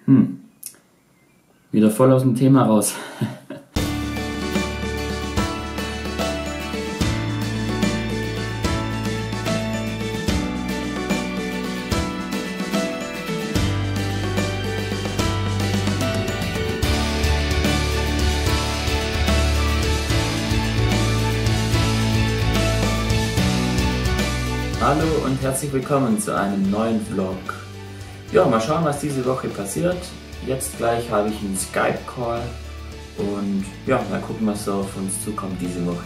Hm, Wieder voll aus dem Thema raus. Hallo und herzlich willkommen zu einem neuen Vlog. Ja, mal schauen, was diese Woche passiert. Jetzt gleich habe ich einen Skype-Call und ja, mal gucken, was so auf uns zukommt diese Woche.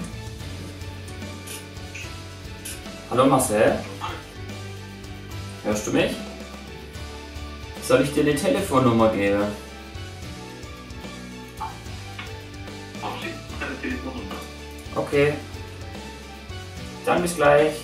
Hallo Marcel? Hörst du mich? Soll ich dir die Telefonnummer geben? Okay. Dann bis gleich.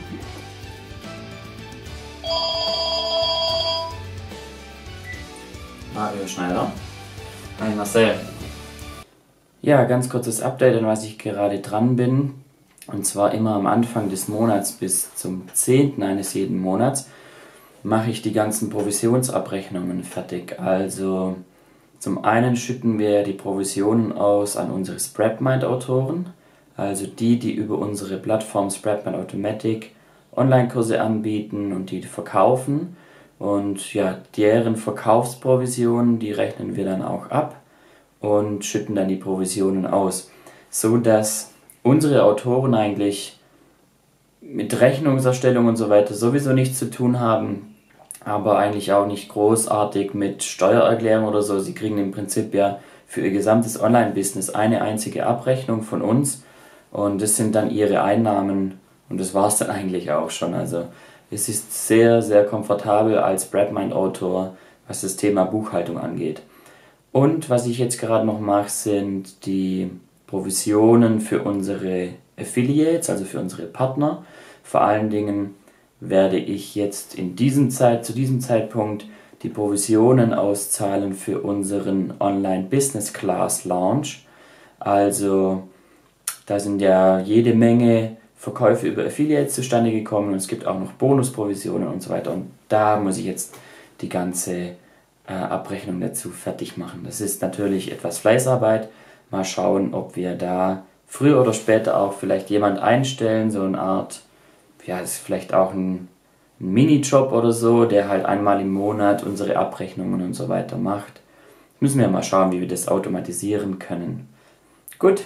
Mario Schneider. Hi Marcel. Ja, ganz kurzes Update, an was ich gerade dran bin. Und zwar immer am Anfang des Monats bis zum 10. eines jeden Monats mache ich die ganzen Provisionsabrechnungen fertig. Also zum einen schütten wir die Provisionen aus an unsere SpreadMind-Autoren. Also die über unsere Plattform SpreadMind Automatic Online-Kurse anbieten und die verkaufen. Und ja, deren Verkaufsprovisionen, die rechnen wir dann auch ab und schütten dann die Provisionen aus. So dass unsere Autoren eigentlich mit Rechnungserstellung und so weiter sowieso nichts zu tun haben, aber eigentlich auch nicht großartig mit Steuererklärung oder so. Sie kriegen im Prinzip ja für ihr gesamtes Online-Business eine einzige Abrechnung von uns und das sind dann ihre Einnahmen und das war es dann eigentlich auch schon. Also es ist sehr, sehr komfortabel als SpreadMind-Autor, was das Thema Buchhaltung angeht. Und was ich jetzt gerade noch mache, sind die Provisionen für unsere Affiliates, also für unsere Partner. Vor allen Dingen werde ich jetzt zu diesem Zeitpunkt die Provisionen auszahlen für unseren Online Business Class Launch. Also da sind ja jede Menge Verkäufe über Affiliates zustande gekommen und es gibt auch noch Bonusprovisionen und so weiter. Und da muss ich jetzt die ganze Abrechnung dazu fertig machen. Das ist natürlich etwas Fleißarbeit. Mal schauen, ob wir da früher oder später auch vielleicht jemand einstellen, so eine Art, ja, das ist vielleicht auch ein Minijob oder so, der halt einmal im Monat unsere Abrechnungen und so weiter macht. Müssen wir mal schauen, wie wir das automatisieren können. Gut.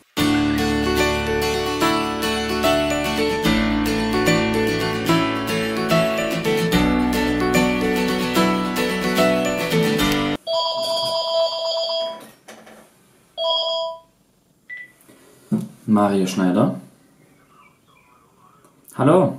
Mario Schneider. Hallo.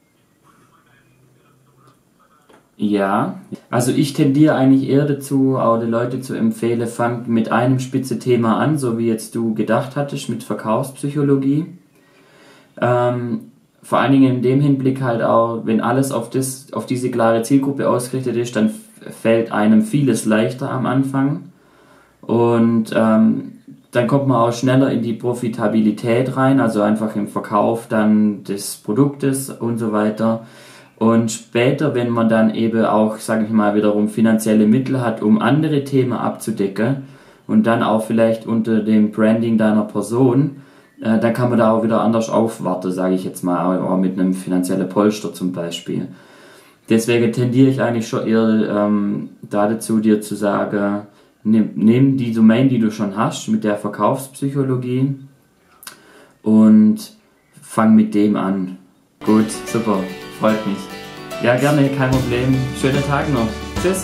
Ja, also ich tendiere eigentlich eher dazu, auch die Leute zu empfehlen, fangt mit einem Spitze-Thema an, so wie jetzt du gedacht hattest, mit Verkaufspsychologie. Vor allen Dingen in dem Hinblick halt auch, wenn alles auf diese klare Zielgruppe ausgerichtet ist, dann fällt einem vieles leichter am Anfang. Und dann kommt man auch schneller in die Profitabilität rein, also einfach im Verkauf dann des Produktes und so weiter. Und später, wenn man dann eben auch, sage ich mal, wiederum finanzielle Mittel hat, um andere Themen abzudecken und dann auch vielleicht unter dem Branding deiner Person, dann kann man da auch wieder anders aufwarten, sage ich jetzt mal, auch mit einem finanziellen Polster zum Beispiel. Deswegen tendiere ich eigentlich schon eher dazu, dir zu sagen, nimm die Domain, die du schon hast, mit der Verkaufspsychologie und fang mit dem an. Gut, super, freut mich. Ja, gerne, kein Problem. Schönen Tag noch. Tschüss.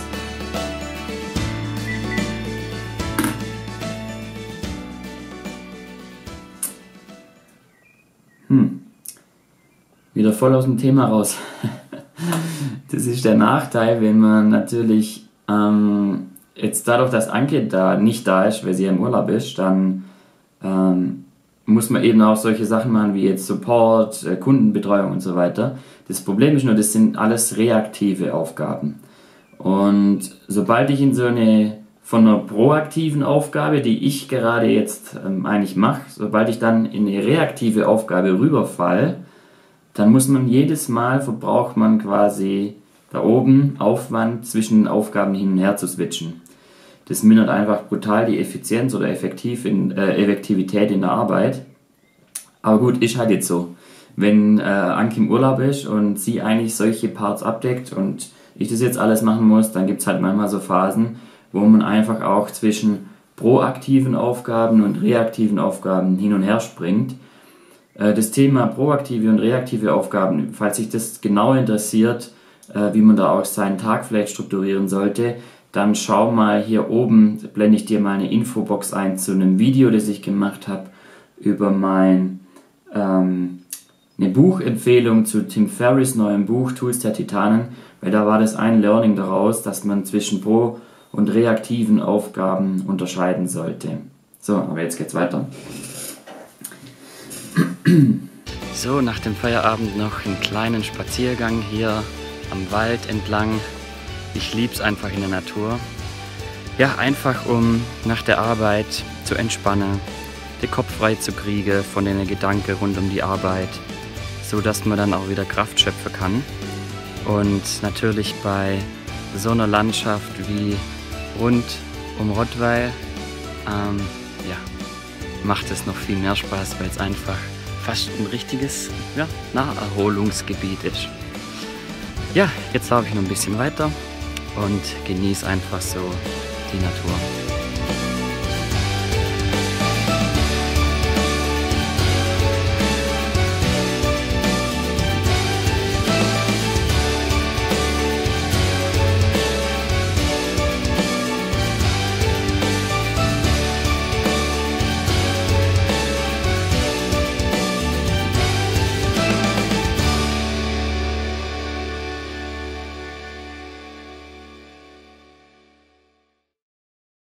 Wieder voll aus dem Thema raus. Das ist der Nachteil, wenn man natürlich jetzt dadurch, dass Anke da nicht da ist, weil sie im Urlaub ist, dann muss man eben auch solche Sachen machen wie jetzt Support, Kundenbetreuung und so weiter. Das Problem ist nur, das sind alles reaktive Aufgaben. Und sobald ich in von einer proaktiven Aufgabe, die ich gerade jetzt eigentlich mache, sobald ich dann in eine reaktive Aufgabe rüberfall, dann muss man jedes Mal, verbraucht man quasi da oben Aufwand zwischen den Aufgaben hin und her zu switchen. Das mindert einfach brutal die Effizienz oder Effektivität in der Arbeit. Aber gut, ist halt jetzt so. Wenn Anke im Urlaub ist und sie eigentlich solche Parts abdeckt und ich das jetzt alles machen muss, dann gibt es halt manchmal so Phasen, wo man einfach auch zwischen proaktiven Aufgaben und reaktiven Aufgaben hin und her springt. Das Thema proaktive und reaktive Aufgaben, falls sich das genau interessiert, wie man da auch seinen Tag vielleicht strukturieren sollte, dann schau mal hier oben, blende ich dir mal eine Infobox ein zu einem Video, das ich gemacht habe über eine Buchempfehlung zu Tim Ferriss' neuem Buch Tools der Titanen, weil da war das ein Learning daraus, dass man zwischen pro- und reaktiven Aufgaben unterscheiden sollte. So, aber jetzt geht's weiter. So, nach dem Feierabend noch einen kleinen Spaziergang hier am Wald entlang. Ich lieb's einfach in der Natur. Ja, einfach um nach der Arbeit zu entspannen, den Kopf frei zu kriegen von den Gedanken rund um die Arbeit, so dass man dann auch wieder Kraft schöpfen kann. Und natürlich bei so einer Landschaft wie rund um Rottweil, macht es noch viel mehr Spaß, weil es einfach fast ein richtiges Naherholungsgebiet ist. Ja, jetzt laufe ich noch ein bisschen weiter und genieße einfach so die Natur.